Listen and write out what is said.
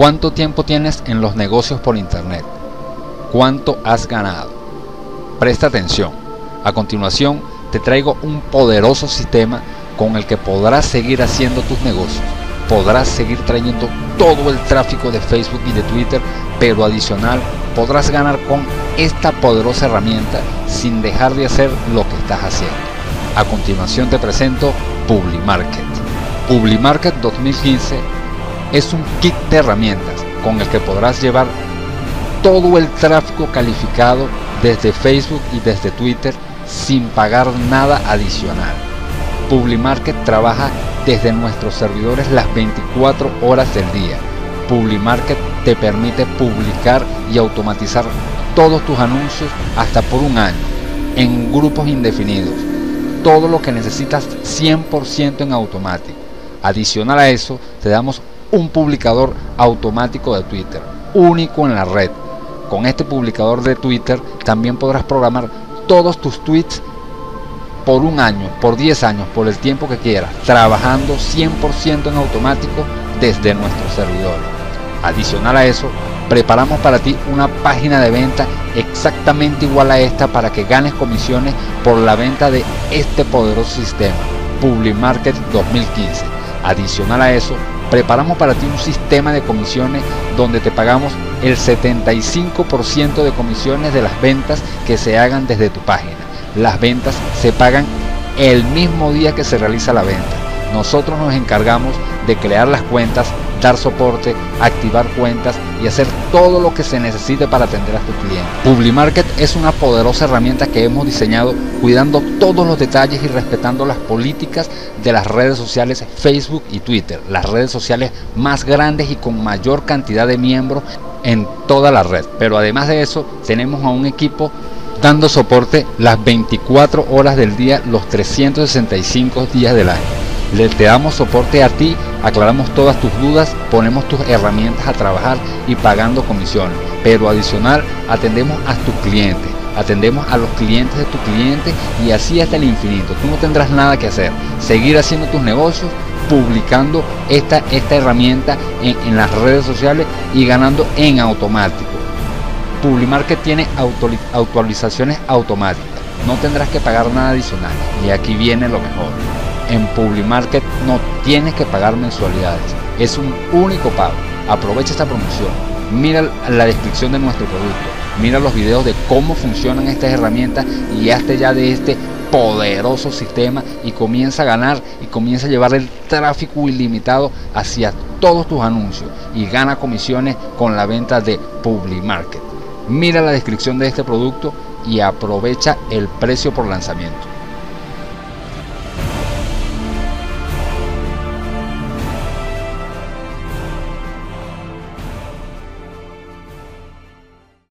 ¿Cuánto tiempo tienes en los negocios por internet? ¿Cuánto has ganado? Presta atención. A continuación te traigo un poderoso sistema con el que podrás seguir haciendo tus negocios. Podrás seguir trayendo todo el tráfico de Facebook y de Twitter, pero adicional podrás ganar con esta poderosa herramienta sin dejar de hacer lo que estás haciendo. A continuación te presento PubliMarket. PubliMarket 2015 es un kit de herramientas con el que podrás llevar todo el tráfico calificado desde Facebook y desde Twitter sin pagar nada adicional. PubliMarket trabaja desde nuestros servidores las 24 horas del día. PubliMarket te permite publicar y automatizar todos tus anuncios hasta por un año en grupos indefinidos. Todo lo que necesitas 100% en automático. Adicional a eso, te damos un publicador automático de Twitter, único en la red. Con este publicador de Twitter también podrás programar todos tus tweets por un año, por 10 años, por el tiempo que quieras, trabajando 100% en automático desde nuestros servidores. Adicional a eso, preparamos para ti una página de venta exactamente igual a esta para que ganes comisiones por la venta de este poderoso sistema, PubliMarket 2015. Adicional a eso, preparamos para ti un sistema de comisiones donde te pagamos el 75% de comisiones de las ventas que se hagan desde tu página. Las ventas se pagan el mismo día que se realiza la venta. Nosotros nos encargamos de crear las cuentas, dar soporte, activar cuentas y hacer todo lo que se necesite para atender a tu cliente. PubliMarket es una poderosa herramienta que hemos diseñado cuidando todos los detalles y respetando las políticas de las redes sociales Facebook y Twitter, las redes sociales más grandes y con mayor cantidad de miembros en toda la red. Pero además de eso, tenemos a un equipo dando soporte las 24 horas del día, los 365 días del año. Te damos soporte a ti, aclaramos todas tus dudas, ponemos tus herramientas a trabajar y pagando comisiones. Pero adicional, atendemos a tus clientes, atendemos a los clientes de tu cliente y así hasta el infinito. Tú no tendrás nada que hacer, seguir haciendo tus negocios, publicando esta herramienta en las redes sociales y ganando en automático. PubliMarket tiene actualizaciones automáticas, no tendrás que pagar nada adicional. Y aquí viene lo mejor. En PubliMarket no tienes que pagar mensualidades, es un único pago. Aprovecha esta promoción, mira la descripción de nuestro producto, mira los videos de cómo funcionan estas herramientas y hazte ya de este poderoso sistema y comienza a ganar y comienza a llevar el tráfico ilimitado hacia todos tus anuncios y gana comisiones con la venta de PubliMarket. Mira la descripción de este producto y aprovecha el precio por lanzamiento.